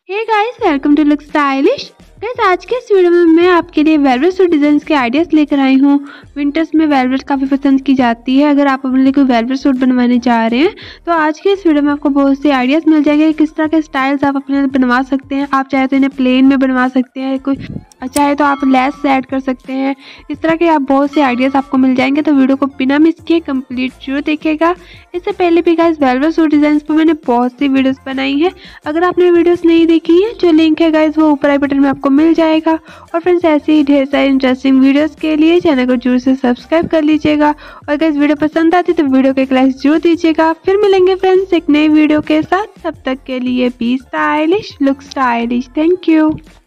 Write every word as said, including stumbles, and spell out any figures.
Hey guys, welcome to look stylish. Guys, आज के इस वीडियो में मैं आपके लिए वेलवेट सूट डिजाइन के आइडियाज लेकर आई हूँ। विंटर्स में वेलवेट काफ़ी पसंद की जाती है। अगर आप अपने लिए कोई वेलवेट सूट बनवाने जा रहे हैं तो आज के इस वीडियो में आपको बहुत से आइडियाज मिल जाएंगे किस तरह के स्टाइल्स आप अपने लिए बनवा सकते हैं। आप चाहे तो इन्हें प्लेन में बनवा सकते हैं, कोई चाहे तो आप लेस ऐड कर सकते हैं। इस तरह के आप बहुत से आइडियाज आपको मिल जाएंगे, तो वीडियो को बिना मिस किए कंप्लीट जरूर देखिएगा। इससे पहले भी गाइस वेलवेट सूट डिजाइन पर मैंने बहुत सी वीडियोस बनाई है। अगर आपने वीडियोस नहीं देखी है, जो लिंक है गाइस वो ऊपर आई बटन में आपको मिल जाएगा। और फ्रेंड्स, ऐसे ही ढेर सारे इंटरेस्टिंग वीडियोस के लिए चैनल को जरूर से सब्सक्राइब कर लीजिएगा। और गाइस वीडियो पसंद आती तो वीडियो को एक लाइक जरूर दीजिएगा। फिर मिलेंगे फ्रेंड्स एक नई वीडियो के साथ। तब तक के लिए be stylish, look stylish. Thank you.